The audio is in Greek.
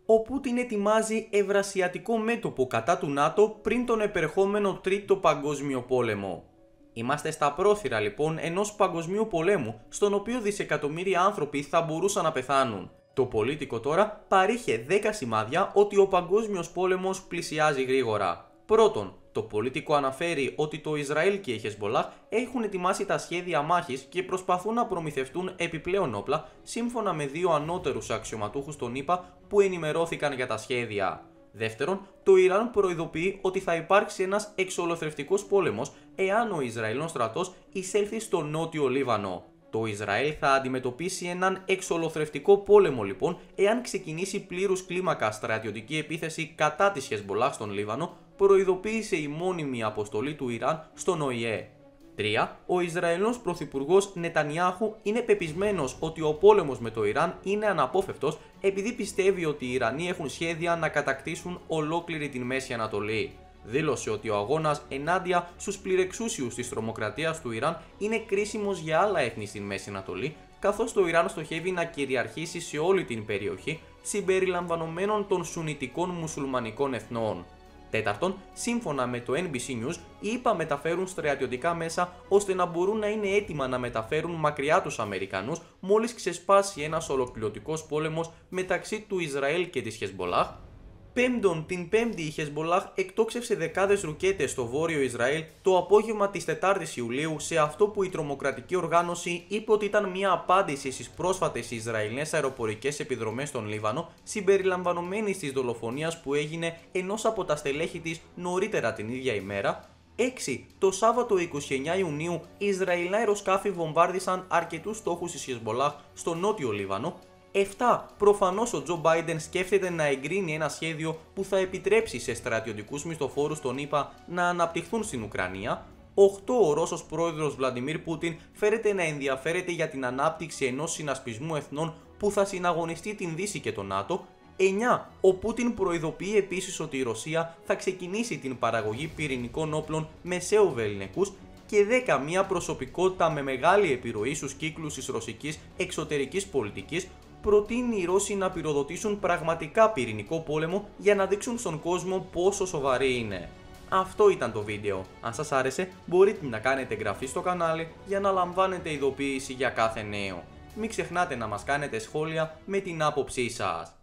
Ο Πούτιν ετοιμάζει ευρασιατικό μέτωπο κατά του ΝΑΤΟ πριν τον επερχόμενο Τρίτο Παγκόσμιο Πόλεμο. Είμαστε στα πρόθυρα λοιπόν ενός παγκοσμίου πολέμου, στον οποίο δισεκατομμύρια άνθρωποι θα μπορούσαν να πεθάνουν. Το Πολίτικο τώρα παρήχε 10 σημάδια ότι ο παγκόσμιος πόλεμος πλησιάζει γρήγορα. Πρώτον, το Πολίτικο αναφέρει ότι το Ισραήλ και η Χεσμπολάχ έχουν ετοιμάσει τα σχέδια μάχης και προσπαθούν να προμηθευτούν επιπλέον όπλα, σύμφωνα με 2 ανώτερους αξιωματούχους των ΗΠΑ που ενημερώθηκαν για τα σχέδια. Δεύτερον, το Ιράν προειδοποιεί ότι θα υπάρξει ένας εξολοθρευτικός πόλεμος εάν ο Ισραηλινός στρατός εισέλθει στο νότιο Λίβανο. Το Ισραήλ θα αντιμετωπίσει έναν εξολοθρευτικό πόλεμο λοιπόν εάν ξεκινήσει πλήρους κλίμακα στρατιωτική επίθεση κατά της Χεσμπολάχ στον Λίβανο, προειδοποίησε η μόνιμη αποστολή του Ιράν στον ΟΗΕ. 3. Ο Ισραηλινός πρωθυπουργός Νετανιάχου είναι πεπισμένος ότι ο πόλεμος με το Ιράν είναι αναπόφευκτος επειδή πιστεύει ότι οι Ιρανοί έχουν σχέδια να κατακτήσουν ολόκληρη την Μέση Ανατολή. Δήλωσε ότι ο αγώνας ενάντια στους πληρεξούσιους της τρομοκρατίας του Ιράν είναι κρίσιμος για άλλα έθνη στην Μέση Ανατολή, καθώς το Ιράν στοχεύει να κυριαρχήσει σε όλη την περιοχή, συμπεριλαμβανομένων των σουνιτικών μουσουλμανικών εθνών. Τέταρτον, σύμφωνα με το NBC News, οι ΗΠΑ μεταφέρουν στρατιωτικά μέσα ώστε να μπορούν να είναι έτοιμα να μεταφέρουν μακριά τους Αμερικανούς μόλις ξεσπάσει ένας ολοκληρωτικός πόλεμος μεταξύ του Ισραήλ και της Χεσμπολάχ. Πέμπτον, την Πέμπτη η Χεσμπολάχ εκτόξευσε δεκάδες ρουκέτες στο βόρειο Ισραήλ το απόγευμα της 4ης Ιουλίου σε αυτό που η τρομοκρατική οργάνωση είπε ότι ήταν μια απάντηση στις πρόσφατες Ισραηλινές αεροπορικές επιδρομές στον Λίβανο, συμπεριλαμβανομένης της δολοφονίας που έγινε ενός από τα στελέχη της νωρίτερα την ίδια ημέρα. 6. Το Σάββατο 29 Ιουνίου, οι Ισραηλινά αεροσκάφη βομβάρδισαν αρκετούς στόχους της Χεσμπολάχ στο νότιο Λίβανο. 7. Προφανώς ο Τζο Μπάιντεν σκέφτεται να εγκρίνει ένα σχέδιο που θα επιτρέψει σε στρατιωτικούς μισθοφόρους των ΗΠΑ να αναπτυχθούν στην Ουκρανία. 8. Ο Ρώσος πρόεδρος Βλαντιμίρ Πούτιν φέρεται να ενδιαφέρεται για την ανάπτυξη ενός συνασπισμού εθνών που θα συναγωνιστεί την Δύση και το ΝΑΤΟ. 9. Ο Πούτιν προειδοποιεί επίσης ότι η Ρωσία θα ξεκινήσει την παραγωγή πυρηνικών όπλων μεσαίου βεληνικούς. Και 10. Μια προσωπικότητα με μεγάλη επιρροή στους κύκλους της ρωσικής εξωτερικής πολιτικής προτείνει οι Ρώσοι να πυροδοτήσουν πραγματικά πυρηνικό πόλεμο για να δείξουν στον κόσμο πόσο σοβαροί είναι. Αυτό ήταν το βίντεο. Αν σας άρεσε, μπορείτε να κάνετε εγγραφή στο κανάλι για να λαμβάνετε ειδοποίηση για κάθε νέο. Μην ξεχνάτε να μας κάνετε σχόλια με την άποψή σας.